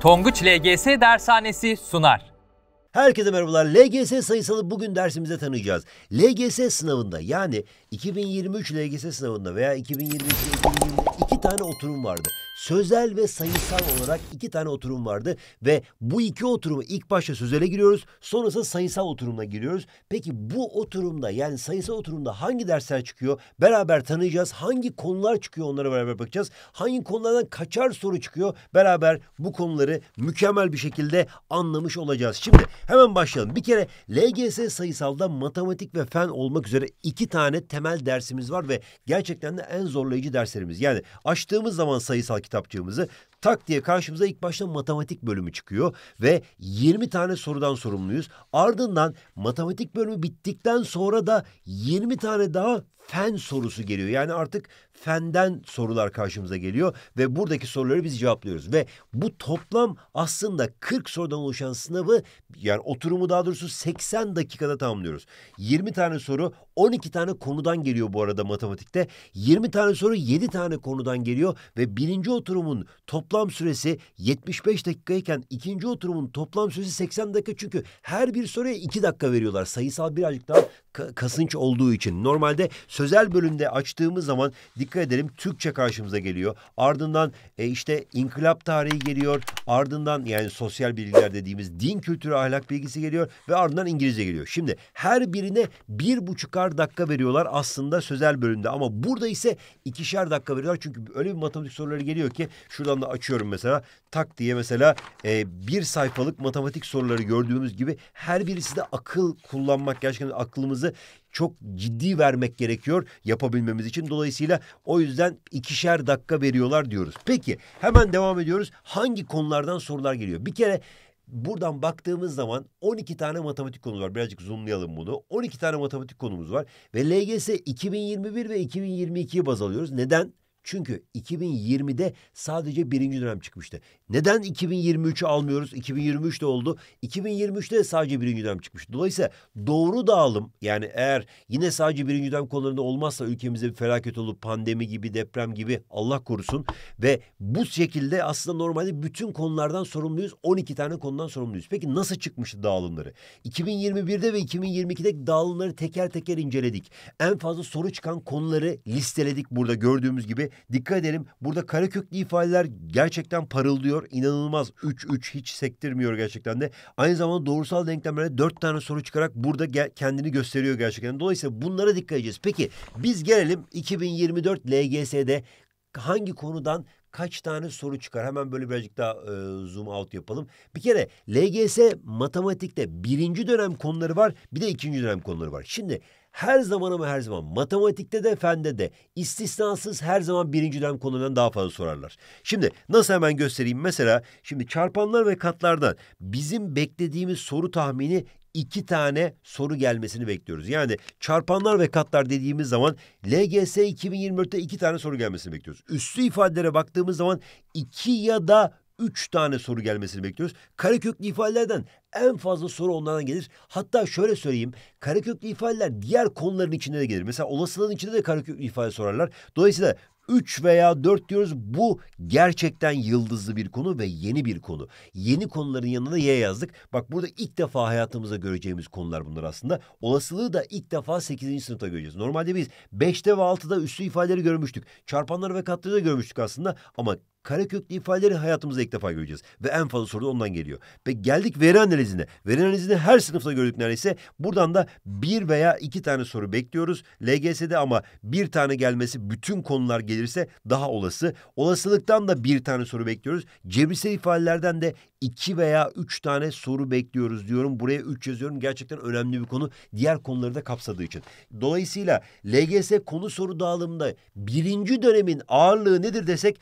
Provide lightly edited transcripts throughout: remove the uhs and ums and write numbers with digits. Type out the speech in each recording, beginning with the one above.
Tonguç LGS Dershanesi sunar. Herkese merhabalar. LGS sayısalı bugün dersimizde tanıyacağız. LGS sınavında yani 2023 LGS sınavında veya 2022-2020 iki tane oturum vardı. Sözel ve sayısal olarak iki tane oturum vardı ve bu iki oturumu ilk başta sözele giriyoruz, sonrasında sayısal oturumuna giriyoruz. Peki bu oturumda yani sayısal oturumda hangi dersler çıkıyor? Beraber tanıyacağız. Hangi konular çıkıyor onlara beraber bakacağız. Hangi konulardan kaçar soru çıkıyor? Beraber bu konuları mükemmel bir şekilde anlamış olacağız. Şimdi hemen başlayalım. Bir kere LGS sayısalda matematik ve fen olmak üzere iki tane temel dersimiz var ve gerçekten de en zorlayıcı derslerimiz. Yani açtığımız zaman sayısal kitapçığımızı tak diye karşımıza ilk başta matematik bölümü çıkıyor ve 20 tane sorudan sorumluyuz. Ardından matematik bölümü bittikten sonra da 20 tane daha fen sorusu geliyor. Yani artık fenden sorular karşımıza geliyor ve buradaki soruları biz cevaplıyoruz. Ve bu toplam aslında 40 sorudan oluşan sınavı yani oturumu daha doğrusu 80 dakikada tamamlıyoruz. 20 tane soru 12 tane konudan geliyor bu arada matematikte. 20 tane soru 7 tane konudan geliyor ve birinci oturumun toplam süresi 75 dakikayken ikinci oturumun toplam süresi 80 dakika. Çünkü her bir soruya 2 dakika veriyorlar. Sayısal birazcık daha kasınç olduğu için. Normalde sözel bölümde açtığımız zaman dikkat edelim Türkçe karşımıza geliyor. Ardından işte inkılap tarihi geliyor. Ardından yani sosyal bilgiler dediğimiz din kültürü ahlak bilgisi geliyor ve ardından İngilizce geliyor. Şimdi her birine 1,5'ar dakika veriyorlar aslında sözel bölümde ama burada ise 2'şer dakika veriyorlar. Çünkü öyle bir matematik soruları geliyor ki şuradan da açıyorum mesela tak diye mesela bir sayfalık matematik soruları gördüğümüz gibi her birisi de akıl kullanmak gerçekten aklımızı çok ciddi vermek gerekiyor yapabilmemiz için. Dolayısıyla o yüzden 2'şer dakika veriyorlar diyoruz. Peki hemen devam ediyoruz. Hangi konulardan sorular geliyor? Bir kere buradan baktığımız zaman 12 tane matematik konumuz var. Birazcık zoomlayalım bunu. 12 tane matematik konumuz var ve LGS 2021 ve 2022'yi baz alıyoruz. Neden? Çünkü 2020'de sadece birinci dönem çıkmıştı. Neden 2023'ü almıyoruz? 2023'te oldu. 2023'te de sadece birinci dönem çıkmıştı. Dolayısıyla doğru dağılım yani eğer yine sadece birinci dönem konularında olmazsa ülkemizde bir felaket olup pandemi gibi deprem gibi Allah korusun ve bu şekilde aslında normalde bütün konulardan sorumluyuz. 12 tane konudan sorumluyuz. Peki nasıl çıkmıştı dağılımları? 2021'de ve 2022'de dağılımları teker teker inceledik. En fazla soru çıkan konuları listeledik burada gördüğümüz gibi. Dikkat edelim burada kareköklü ifadeler gerçekten parıldıyor. İnanılmaz 3 hiç sektirmiyor gerçekten de. Aynı zamanda doğrusal denklemlerde 4 tane soru çıkarak burada kendini gösteriyor gerçekten. Dolayısıyla bunlara dikkat edeceğiz. Peki biz gelelim 2024 LGS'de hangi konudan kaç tane soru çıkar? Hemen böyle birazcık daha zoom out yapalım. Bir kere LGS matematikte birinci dönem konuları var bir de ikinci dönem konuları var. Şimdi her zaman ama her zaman matematikte de fende de istisnasız her zaman birinci dönem konularından daha fazla sorarlar. Şimdi nasıl hemen göstereyim? Mesela şimdi çarpanlar ve katlardan bizim beklediğimiz soru tahmini 2 tane soru gelmesini bekliyoruz. Yani çarpanlar ve katlar dediğimiz zaman LGS 2024'te 2 tane soru gelmesini bekliyoruz. Üslü ifadelere baktığımız zaman 2 ya da 3 tane soru gelmesini bekliyoruz. Kareköklü ifadelerden en fazla soru onlardan gelir. Hatta şöyle söyleyeyim. Kareköklü ifadeler diğer konuların içinde de gelir. Mesela olasılığın içinde de kareköklü ifade sorarlar. Dolayısıyla 3 veya 4 diyoruz. Bu gerçekten yıldızlı bir konu ve yeni bir konu. Yeni konuların yanına da Y yazdık. Bak burada ilk defa hayatımızda göreceğimiz konular bunlar aslında. Olasılığı da ilk defa 8. sınıfta göreceğiz. Normalde biz 5'te ve 6'da üslü ifadeleri görmüştük. Çarpanları ve katları da görmüştük aslında ama kareköklü ifadeleri hayatımızda ilk defa göreceğiz. Ve en fazla soru da ondan geliyor. Ve geldik veri analizine. Veri analizini her sınıfta gördük neredeyse. Buradan da 1 veya 2 tane soru bekliyoruz. LGS'de ama 1 tane gelmesi bütün konular gelirse daha olası. Olasılıktan da 1 tane soru bekliyoruz. Cebirsel ifadelerden de 2 veya 3 tane soru bekliyoruz diyorum. Buraya 3 yazıyorum. Gerçekten önemli bir konu. Diğer konuları da kapsadığı için. Dolayısıyla LGS konu soru dağılımında birinci dönemin ağırlığı nedir desek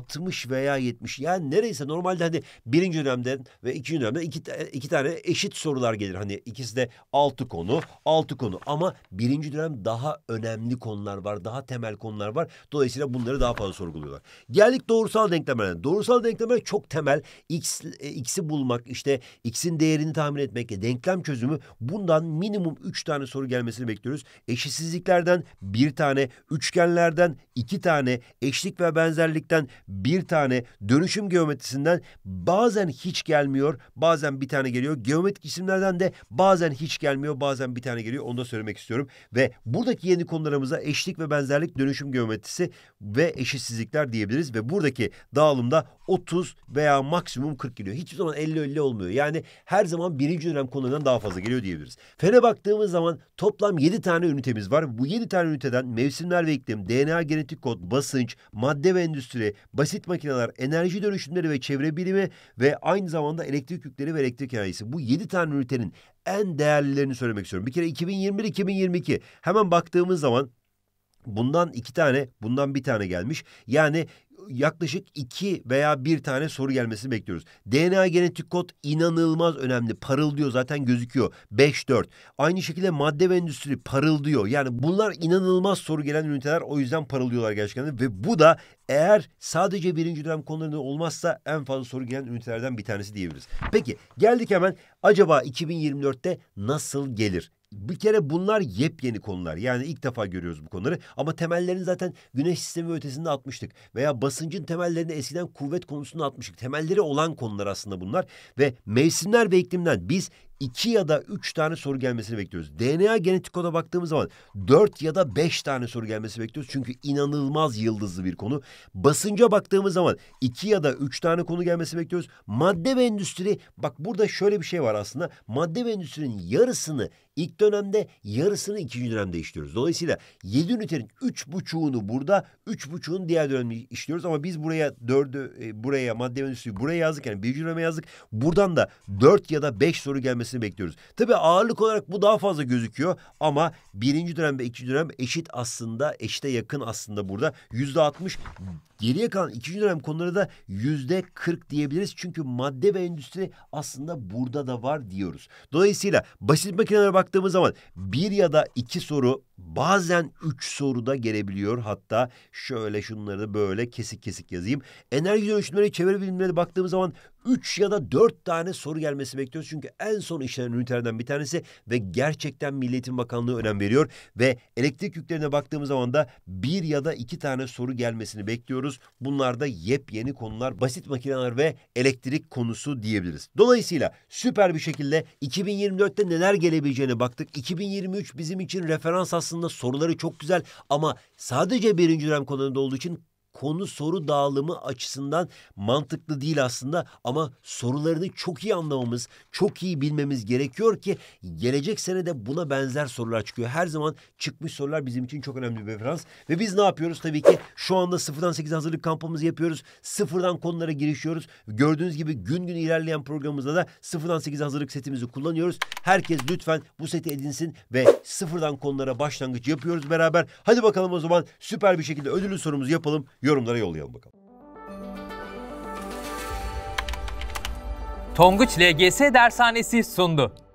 60 veya 70 yani neredeyse normalde hani birinci dönemden ve ikinci dönemden iki tane eşit sorular gelir. Hani ikisi de 6 konu ama birinci dönem daha önemli konular var, daha temel konular var. Dolayısıyla bunları daha fazla sorguluyorlar. Geldik doğrusal denklemlerine. Doğrusal denklemler çok temel. X'i bulmak, işte X'in değerini tahmin etmek, denklem çözümü bundan minimum 3 tane soru gelmesini bekliyoruz. Eşitsizliklerden 1 tane, üçgenlerden 2 tane, eşlik ve benzerlikten 1 tane, dönüşüm geometrisinden bazen hiç gelmiyor, bazen bir tane geliyor. Geometrik isimlerden de bazen hiç gelmiyor, bazen bir tane geliyor. Onu da söylemek istiyorum. Ve buradaki yeni konularımıza eşlik ve benzerlik, dönüşüm geometrisi ve eşitsizlikler diyebiliriz. Ve buradaki dağılımda 30 veya maksimum 40 geliyor. Hiçbir zaman 50-50 olmuyor. Yani her zaman birinci dönem konularından daha fazla geliyor diyebiliriz. Fene baktığımız zaman toplam 7 tane ünitemiz var. Bu 7 tane üniteden mevsimler ve iklim, DNA genetik kod, basınç, madde ve endüstri, basit makineler, enerji dönüşümleri ve çevre bilimi ve aynı zamanda elektrik yükleri ve elektrik enerjisi. Bu 7 tane ünitenin en değerlilerini söylemek istiyorum. Bir kere 2021-2022 hemen baktığımız zaman bundan 2 tane, bundan 1 tane gelmiş. Yani yaklaşık 2 veya 1 tane soru gelmesini bekliyoruz. DNA genetik kod inanılmaz önemli. Parıldıyor, zaten gözüküyor. 5-4. Aynı şekilde madde ve endüstri parıldıyor. Yani bunlar inanılmaz soru gelen üniteler. O yüzden parıldıyorlar gerçekten. Ve bu da eğer sadece birinci dönem konularında olmazsa en fazla soru gelen ünitelerden bir tanesi diyebiliriz. Peki geldik hemen acaba 2024'te nasıl gelir? Bir kere bunlar yepyeni konular. Yani ilk defa görüyoruz bu konuları. Ama temellerini zaten güneş sistemi ötesinde atmıştık. Veya basıncın temellerini eskiden kuvvet konusunda atmıştık. Temelleri olan konular aslında bunlar. Ve mevsimler ve iklimden biz 2 ya da 3 tane soru gelmesini bekliyoruz. DNA genetik koda baktığımız zaman 4 ya da 5 tane soru gelmesini bekliyoruz. Çünkü inanılmaz yıldızlı bir konu. Basınca baktığımız zaman 2 ya da 3 tane konu gelmesini bekliyoruz. Madde ve endüstri, bak burada şöyle bir şey var aslında. Madde ve endüstrinin yarısını ilk dönemde, yarısını ikinci dönemde işliyoruz. Dolayısıyla 7 ünitenin 3,5'unu burada, 3,5'unu diğer dönemde işliyoruz. Ama biz buraya 4'ü, buraya madde ve endüstriyi buraya yazdık. Yani birinci döneme yazdık. Buradan da 4 ya da 5 soru gelmesini bekliyoruz. Tabii ağırlık olarak bu daha fazla gözüküyor ama birinci dönem ve ikinci dönem eşit aslında, eşite yakın aslında burada. %60. Geriye kalan ikinci dönem konuları da %40 diyebiliriz. Çünkü madde ve endüstri aslında burada da var diyoruz. Dolayısıyla basit makinelere baktığımız zaman 1 ya da 2 soru, bazen 3 soru da gelebiliyor. Hatta şöyle şunları da böyle kesik kesik yazayım. Enerji dönüşümleri, çevre bilimlerine baktığımız zaman 3 ya da 4 tane soru gelmesi bekliyoruz. Çünkü en son işlenen ünitelerden bir tanesi ve gerçekten Milli Eğitim Bakanlığı önem veriyor. Ve elektrik yüklerine baktığımız zaman da 1 ya da 2 tane soru gelmesini bekliyoruz. Bunlar da yepyeni konular, basit makineler ve elektrik konusu diyebiliriz. Dolayısıyla süper bir şekilde 2024'te neler gelebileceğine baktık. 2023 bizim için referans aslında, soruları çok güzel ama sadece birinci dönem konularında olduğu için konu soru dağılımı açısından mantıklı değil aslında ama sorularını çok iyi anlamamız, çok iyi bilmemiz gerekiyor ki gelecek sene de buna benzer sorular çıkıyor. Her zaman çıkmış sorular bizim için çok önemli bir referans ve biz ne yapıyoruz? Tabii ki şu anda 0'dan 8 hazırlık kampımızı yapıyoruz. 0'dan konulara girişiyoruz. Gördüğünüz gibi gün gün ilerleyen programımızda da 0'dan 8 hazırlık setimizi kullanıyoruz. Herkes lütfen bu seti edinsin ve 0'dan konulara başlangıç yapıyoruz beraber. Hadi bakalım o zaman süper bir şekilde ödüllü sorumuzu yapalım. Yorumlara yollayalım bakalım. Tonguç LGS Dershanesi sundu.